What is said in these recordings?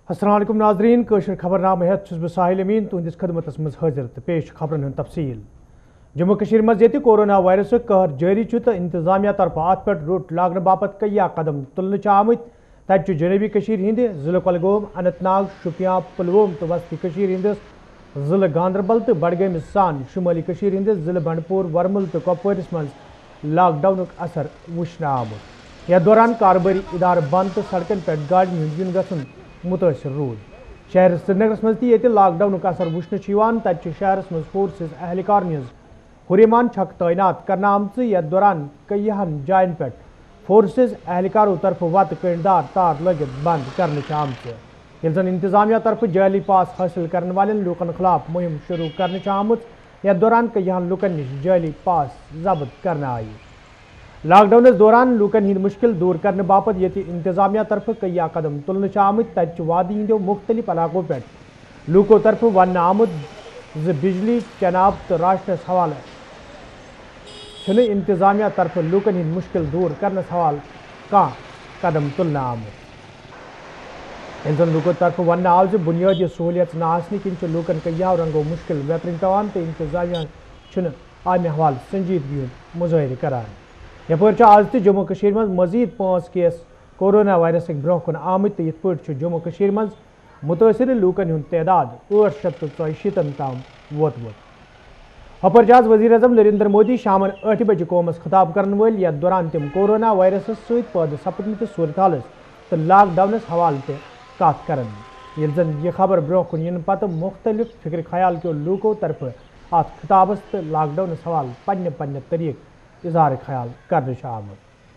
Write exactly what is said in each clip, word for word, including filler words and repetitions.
अस्सलाम वालेकुम नाजरीन कशर खबरनामे हेत छुस बह साहिल अमीन तुहंदिस खदमतस मज हाजिर तो पेश खबरन हंद तफसील। जम्मू कश्मीर मज ये कोरोना वायरस कहर जारी तो इंतजामिया तरफ अत पे रुट लागने बापत कई कदम तुलने आमत। तत जनूबी कश्मीर हिंद जिले कुलगाम, अनंतनाग, शुपियां, पुलवाम तो वस्ती कश्मीर हिंदिस जिले गांदरबल तो बडगामिस सान शुमाली कश्मीर हिंदिस जिले बंडपुर, वर्मुल तो कपवारिस मज लॉकडाउन असर वुचन आमुत। यथ दौरान कारोबारी इदार बंद तो सड़कन पे गाड़ियों हुंद युन गछुन मुतासर रूद। शहर श्रीनगरस मज ती लॉकडाउन असर वुचन तत शहरस मज फोर्सेस एहलकार निज हुरेमान छक तैनात करना आमच। यथ दौरान कईहन जायन पे फोर्सेस एहलकारों तरफ वत कणदार तार लगित बंद करने आमच। यह जन इंतजामिया तरफ जाली पास हासिल करने वाले लूकन खिलाफ मुहिम शुरू करने आमत। यथ दौरान कईहन लुकन निश जाली पास जब्त करने आई। लॉकडाउन दौरान लूकन हिंद मुश्किल दूर करने बापत ये इंतजामिया तरफ कई कदम तुलने आमत। तत वादी हिंदो मुख्तलिफ इलाकों पे लूकों तरफ वन आमुद ज बिजली, चनाब तो राशनस हवाले छुने इंतजामिया तरफ लूकन हिंद मुश्किल दूर करने हवाल का कदम तुलने आमुद। इन जन लूकों तरफ वन आव ज बुनियादी सहूलियत न आसने किन लूकन कई रंगो मुश्किल बेहतरीन पेवान तो इंतजामिया छुने आमे हवाल संजीदगी हुंद मुजाहिर करान। यपर आज तो जम्मू कश्मीर मज मजीद पांच केस कोरोना वायरस ब्रोह कुन आमत। तो ये जम्मू कश्मीर मज मुतासर लूकन हुंद तादाद आठ शत तो चौशीतन ताम वोतमुत। हपर आज वजीर अजम नरेंद्र मोदी शामन आठ बजे कौमस खिताब करने वल यथ दौरान तम कोरोना वायरस सत पैदा सपदमत सूरत हालस तो लॉकडाउनस हवाल ते कत करन। यह जन यह खबर ब्रोह कुन इन पत मुख्तलिफ फिक्र ख्याल के लूकों तरफ अत खिताबस तो लॉकडाउनस हवाल पन्ने पन्ने तरीक इजहार ख्याल करने आमत।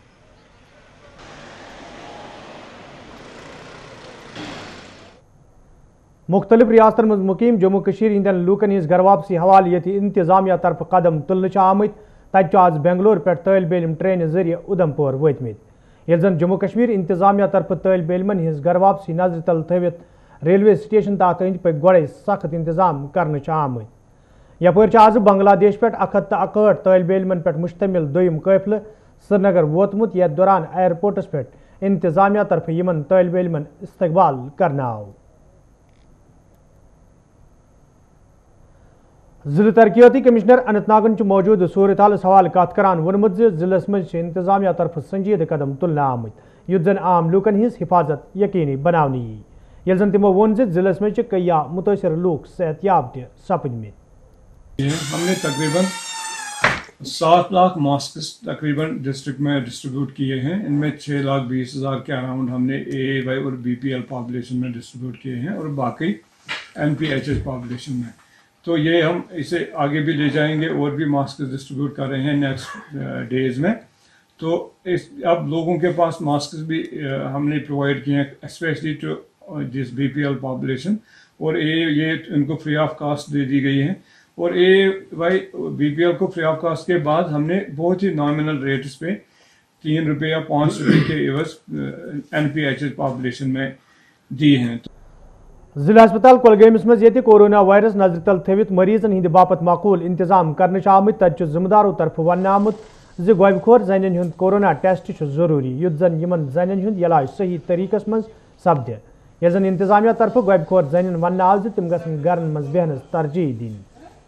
मुख्तलिफ रियासतन मज मुकीम जम्मू कश्मीर हिंदन लूकन हिज घर वापसी हवाल ये इंतजामिया तरफ कदम तुलने आमत। तत आज बेंगलोर पे तालिब इल्म ट्रेन जरिए उधमपुर वतमित। ये जन जम्मू कश्मीर इंतजामिया तरफ तालिब इल्मन हिज घर वापसी नजर तल थवित रेलवे स्टेशन तथ अंद पक गड़े सख्त इंतजाम करने आमत। यपर आज बांग्लादेश पे अक हथ अकहठ तालिब इल्मन पे मुश्तमिल दोयम काफिल श्रीनगर वोतमुत। यथ दौरान एयरपोर्टस पे इंतजामिया तरफ यमन तालिब इल्मन इस्तकबाल करना आव। जिले तरक्याती कमिश्नर अनंतनागन मौजूद सूरत हाल हवाल कत करान वोनमुत जिलस मज इंतजामिया तरफ संजीद कदम तुलने आमत युत जन आम लूकन हिज हिफाजत यकीनी बनाने यी। यह जन तमो वोन जिलस मज कई मुतासर लूक सेहतयाब त सपदमित। हमने तकरीबन सात लाख मास्क तकरीबन डिस्ट्रिक्ट में डिस्ट्रीब्यूट किए हैं। इनमें छः लाख बीस हज़ार के अराउंड हमने ए ए वाई और बी पी एल पॉपुलेशन में डिस्ट्रीब्यूट किए हैं और बाकी N P H H population में। तो ये हम इसे आगे भी ले जाएंगे और भी मास्क डिस्ट्रीब्यूट कर रहे हैं नेक्स्ट डेज में। तो इस अब लोगों के पास मास्क भी हमने प्रोवाइड किए हैं specially to this B P L population और ए ये इनको फ्री ऑफ कास्ट दे दी गई है। और A Y B P L को फ्री ऑफ कास्ट के बाद हमने बहुत ही नॉमिनल रेट्स पे तीन रुपये या पाँच रुपये के एवज N P H H population में दी हैं। जिला अस्पताल कुलगामिस मज ये कोरोना वायरस नजर तल थवित मरीजन हिंद बापत माकूल इंतजाम करने आमत। तत जिम्मेदारों तरफ वन आमुत ज गोबखोर जन हुंद कोरोना टेस्ट जरूरी युत जन यमन जन हुंद इलाज सही तरीकस मज सपद। यह जन इंतजामिया तरफ गोबखोर जन वन आव ज तम गन घरन मज बेहनस तरजीह दिन।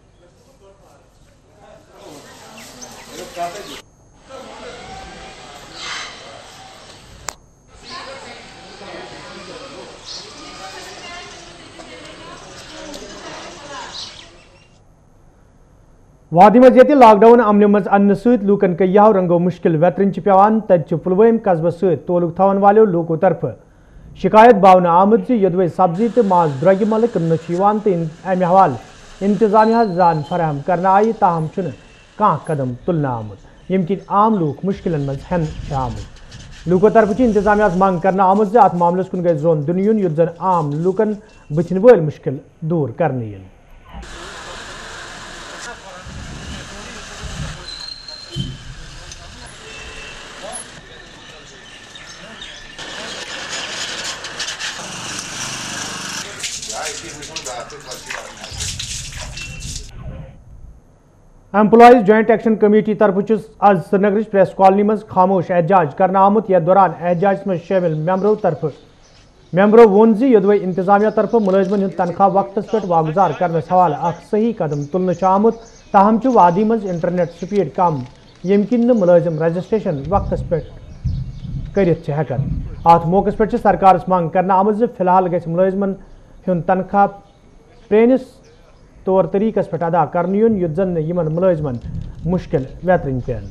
वादी मज ये लॉकडाउन अमन मज अन्न सत लूकन कई रंगो मुश्किल वेतरन पेवान। तत पुलवाम कस्बस सत तोलुक थवन वालों लूकों तरफ शिकायत बावना आमद योदवे सब्जी तो माज द्रग मल क्न तो अमे हवाल इंतजामिया जान फराहम करना आई ताहम कह कदम तुलना आमद यम कि आम लूक मुश्किल मज हन आमद। लूकों तरफ इंतजामिया मंग करना आमद अत मामलस कुन गई जोन दुन युन युत जन आम लूकन बचन वल मुश्किल दूर करने इन। एम्प्लॉइज जॉइंट एक्शन कमेटी तरफ आज श्रीनगर प्रेस कॉलोनी मज खामोश एहतजाज करना आमुत। यथ दौरान एहतजाज मज शामिल मेंबरों तरफ मेंबरों वोन जी योदवे इंतजामिया तरफ मुलाजमन हंद तनख्वाह वक्त पे वागुजार करने हवाले अख सही कदम तुलने आमुत ताहम वादी मज इंटरनेट स्पीड कम यम किन मुलाजिम रजिस्ट्रेशन वक्त पे करित हेकन अत मौके पे सरकार मांग करने आमत फिलहाल गि मुलाजमन हंद तनख्वाह प्रेनिस तौर तरीकस पे अदा करने युन युत जन यमन मुलाजमन मुश्किल वेतरन पेन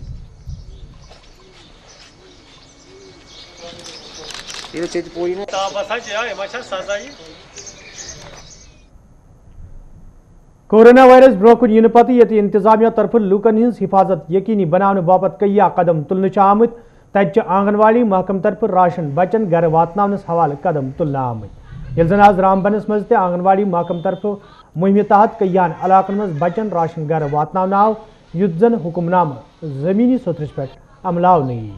कोरोना वायरस ब्रोह कुन इन पत ये इंतजामिया तरफ लूकन हज हिफाजत यकीनी बनाने बापत कईया कदम तुलने आमत तत आंगनवाड़ी महकम तरफ राशन बचन घर वातनावनस हवाले कदम तुलने आमत यल जन आज रामबनस मज आंगनवाड़ी महकम तरफ मुहिम तहत कईयान इलाकन मज बचन राशन घर वातनावन आव युत जन हुक्मनाम जमीनी सतरस पे अमलावन यी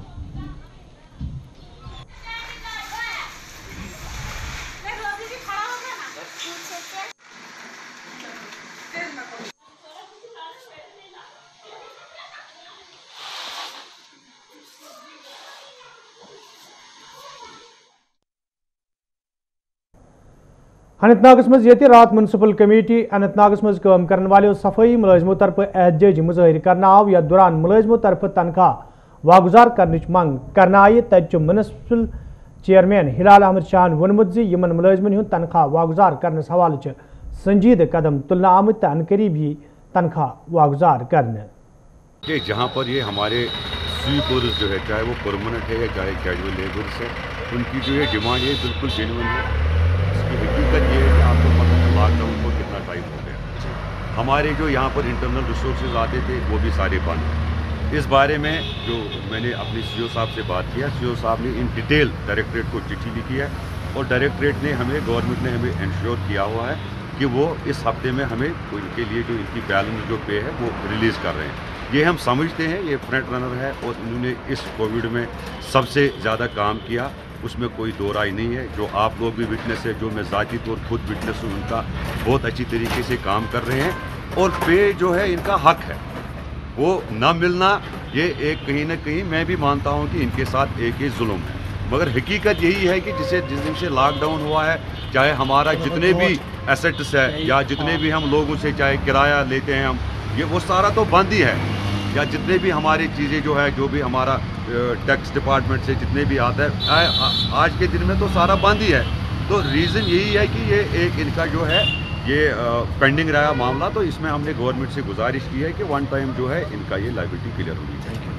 अनंतनागस मज ये रात म्यूनसिपल कमेटी अनंतनागस मज काम करने वाले सफाई मुलाजमों तरफ एहतजाजी मुजाहिर करना आव या दौरान मुलाजमों तरफ तनख्वाह वागुजार करने मंग करना आई तत म्यूनसिपल चेयरमैन हिलाल अहमद शाहन वोनमुत यमन मुलाजमन हूं तनख्वाह वागुजार करने हवाले संजीद कदम तुलने आमत अनकरीब ही तनख्वाह वागुजार करने जहाँ पर ये हमारे स्वीपर्स जो है चाहे वो परमानेंट है या चाहे कैजुअल लेबर्स है उनकी जो ये डिमांड है बिल्कुल जेन्युइन है। हकीकत ये है कि आपको पता है लॉकडाउन को कितना टाइम हो गया, हमारे जो यहाँ पर इंटरनल रिसोर्सेज आते थे वो भी सारे बंद। इस बारे में जो मैंने अपने सीईओ साहब से बात किया, सीईओ साहब ने इन डिटेल डायरेक्टरेट को चिट्ठी लिखी है और डायरेक्टरेट ने हमें गवर्नमेंट ने हमें इंश्योर किया हुआ है कि वो इस हफ्ते में हमें इनके लिए जो इनकी बैलेंस जो पे है वो रिलीज़ कर रहे हैं। ये हम समझते हैं ये फ्रंट रनर है और इन्होंने इस कोविड में सबसे ज़्यादा काम किया, उसमें कोई दो राय नहीं है। जो आप लोग भी विटनेस है, जो मैं ज़ाती तौर खुद विटनेस हूँ, उनका बहुत अच्छी तरीके से काम कर रहे हैं और पे जो है इनका हक है, वो न मिलना ये एक कहीं ना कहीं मैं भी मानता हूँ कि इनके साथ एक ही जुल्म है। मगर हकीकत यही है कि जिसे जिस दिन से लॉकडाउन हुआ है, चाहे हमारा जितने भी एसेट्स है या जितने भी हम लोगों से चाहे किराया लेते हैं हम, ये वो सारा तो बंद ही है, या जितने भी हमारी चीज़ें जो है जो भी हमारा टैक्स डिपार्टमेंट से जितने भी आता है आ, आ, आज के दिन में तो सारा बंद ही है। तो रीज़न यही है कि ये एक इनका जो है ये पेंडिंग रहा मामला, तो इसमें हमने गवर्नमेंट से गुजारिश की है कि वन टाइम जो है इनका ये लायबिलिटी क्लियर होनी चाहिए।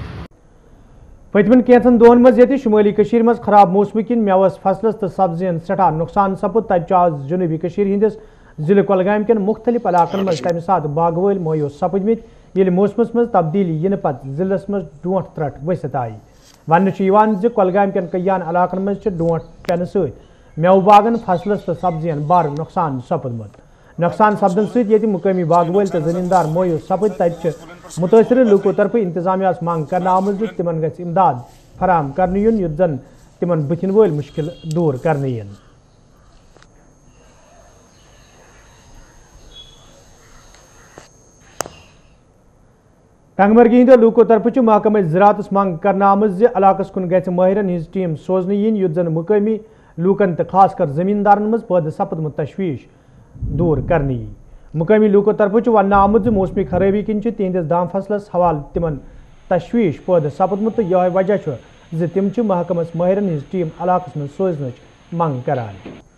पतमन कैंसन दोहन मज ये शुमाली कशीर मज खराब मौसम किन मेवस फसलस तो सब्जियन सठा नुकसान सपुद तज आज जुनूबी कशीर हिंदिस जिले कुलगाम कन मुख्तलिफ इलाकन मज तमि सात बागवल मायूस सपदमित ये मौसमस मज तब्दीली इन पत जिलस मज डोंट त्रट वसित आई। वन कुलगाम कन कयान इलाकन मज डोंट पेन सत मेव बागन फसलस तो सब्जियन बार नुकसान सपदमुत। नुकसान सपदन सत मुकामी बागवल तो जमींदार मायूस सपद तत मुतासर लूको तरफ इंतजामिया मांग कर आमत तिमन गि इमदाद फराम कर युत जन तिमन बुथिन वल मुश्किल दूर करने इन। टंगमर्गी हिंदो लूको तरफ महकमे ज़राअत मांग कर आमत इलाकस कुन गि माहिरन हज टीम सोजन इन युत जन मुकामी लूकन तो खास कर जमींदारन मज पैदा सपदमुत तशवीश दूर करने यी। मुकामी लूको तरफ वन आमुत मौसमी खराबी किन तिहंदिस दाम फसलस हवाल तिमन तशवीश पैदा सपदमुत, तो यह वजह तिम महकमस माहिरन हज टीम इलाकस मज सोजन मंग करान।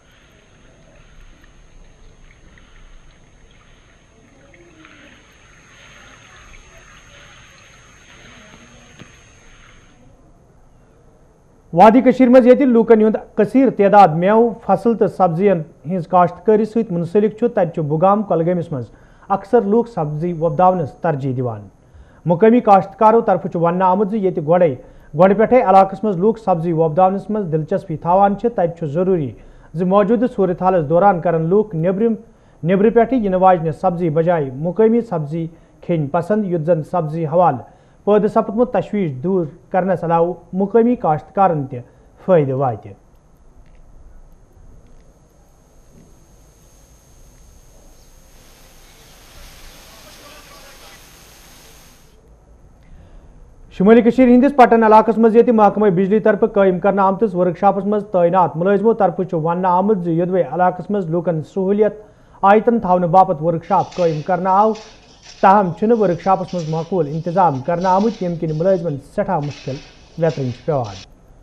वादी कशीर मज ये लूकन हुंद कसीर तादाद मेव फसल तो सब्जियन हज काश्तकारी सत मुंसलिक तत बुगाम कुलगामिस मज अक्सर लूक सब्जी वोपदावनस तरजीह दिवान। मुकामी काश्तकारों तरफ वन आमुत ये गोड़े गोड़ पे इलाकस मज लूक सब्जी वोपदावनस मज दिलचस्पी थावान तत जरूरी मौजूद सूरत हालस दौरान करन लूक नेब्रिम नेब्र पे इन वाजन सब्जी बजाय मुकामी सब्जी खेन पसंद युत जन सब्जी हवाल पैदा सपदमुत तशवीश दूर करने अलाव मुकामी काश्तकारन ते फायदे वाते। شمالی کشیر ہندس پٹن علاقس مز یت محکمہ بجلی طرف قائم کرنا آمتس ورکشاپس مز تعینات ملازمو طرف ون آمت یدوے علاقس مز لوکن سہولیت آیتن تھاؤن باپت ورکشاپ قائم کرنا آو تاہم چھن ورکشاپس مز معقول انتظام کرنا آمت یم کن ملازمن سٹھا مشکل ویترن پیوان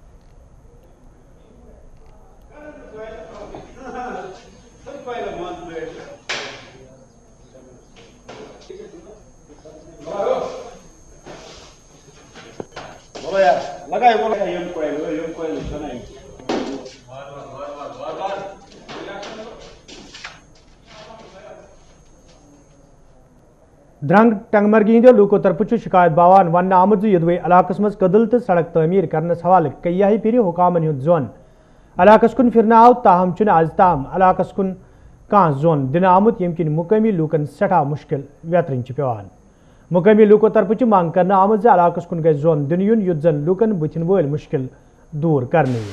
درنگ ٹنگمرگی ہندو لوکو طرف شکایت باوان ون آمت یدوے علاقس مز قدل تو سڑک تعمیر کرنس حوالہ کئی پھر حکامن ہند زون علاقس کن پھر آو تاہم چھ آز تام علاقس کن کان زون دن آمت یم کن مقامی لوکن سٹھا مشکل ویترن پیوان مقامی لوکو طرف مانگ کرنا آمت علاقس کن گھس زون دن یون یت زن لوکن بتن ول مشکل دور کرنے ین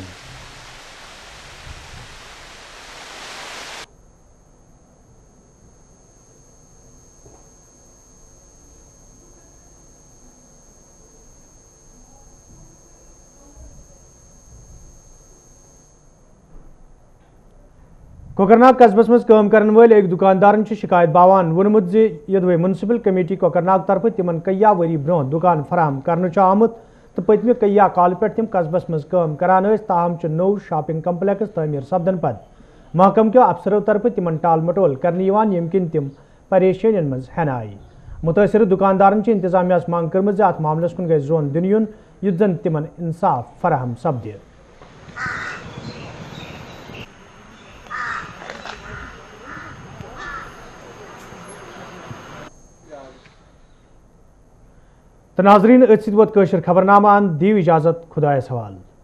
کوکرناگ قصبس مز کام کرن ول ایک دکاندارن شکایت باوان ونمت زِ یدوے منسپل کمیٹی کوکرناگ طرف تمن کیا وری برو دکان فراہم کرنے آمت تو پتمہ کیا کال پہ تم قصبس مز کام کران تاہم نو شاپنگ کمپلیکس تعمیر سپدن پتہ محکمہ کیو افسرو طرف تمن ٹال مٹول کرنے یم کن تم پریشانین مز ہین آئی متاثر دکاندارن انتظامیہ مانگ کرم ات معاملس کن گھس زون دن یون یت زن تمن انصاف فراہم سپدِ تو ناظرین ات ست ووت خبر نامہ ان دیو اجازت خدایس حوالہ.